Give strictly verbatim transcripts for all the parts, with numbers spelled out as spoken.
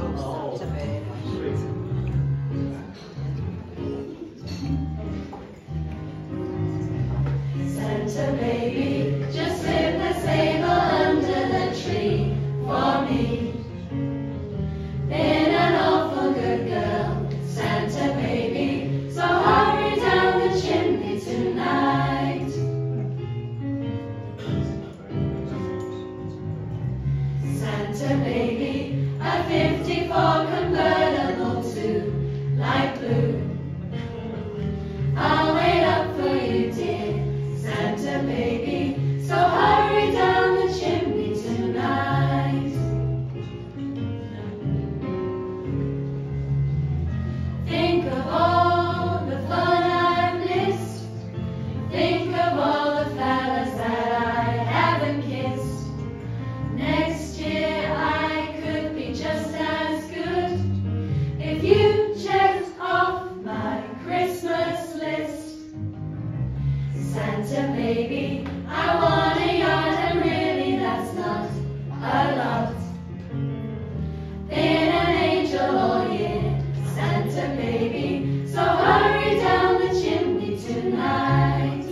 Santa baby, just slip the sable under the tree for me. Been an awful good girl, Santa baby, so hurry down the chimney tonight. Santa baby, a fifty-four convertible to light blue. I'll wait up for you, dear Santa baby, so hurry down the chimney tonight. Think of all the fun I've missed. Think of all the fellas that I haven't kissed. Next year I could be just as good if you checked off my Christmas list. Santa baby, I want a yacht, and really that's not a lot. Been an angel all year, Santa baby, so hurry down the chimney tonight.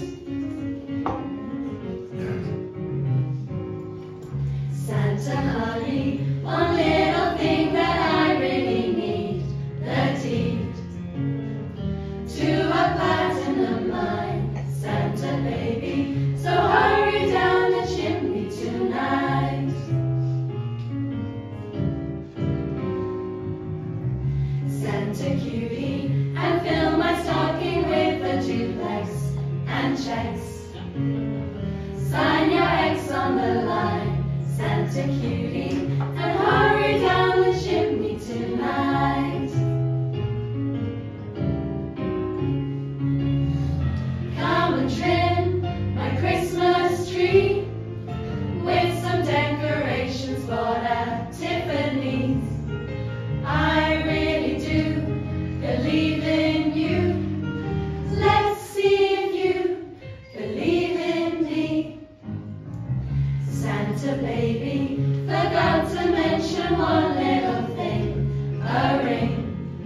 Santa honey, one little thing that I really need, the deed to a platinum mine, Santa baby, so hurry down the chimney tonight. Santa cutie, and fill my stocking with a duplex and checks. Sign your X on the line, Santa cutie, and hurry down the chimney tonight. Come and trim my Christmas tree with some decorations bought at Tiffany's. I really do believe in you. Let's see if you believe in me. Santa baby, forgot to mention one little thing, a ring.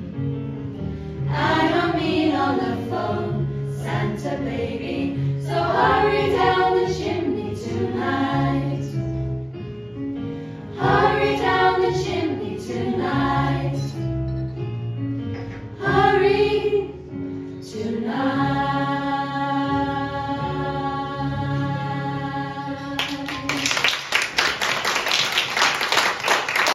I don't mean on the phone, Santa baby, so hurry down the chimney tonight. Hurry down the chimney tonight. Hurry tonight.